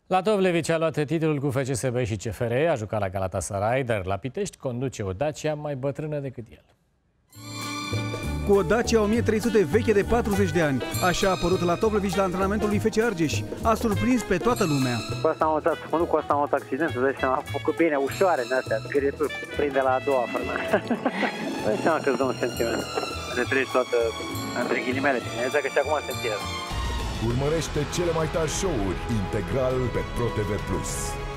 Latovlevici a luat titlul cu FCSB și CFR, a jucat la Galatasaray, dar la Pitești conduce o Dacia mai bătrână decât el. Cu o Dacia 1300 veche de 40 de ani. Așa a apărut Latovlevici la antrenamentul lui FC Argeș. A surprins pe toată lumea. Cu asta am avut, nu cu asta am avut accident, îți dai seama, am făcut bine, ușoare din astea, zgârieturi, prinde la a doua frână. Îți dai seama că-ți dă un sentiment. Ne treci toată, între ghilimele, bine, că și acum sentirea. Urmărește cele mai tari show-uri integral pe ProTV+.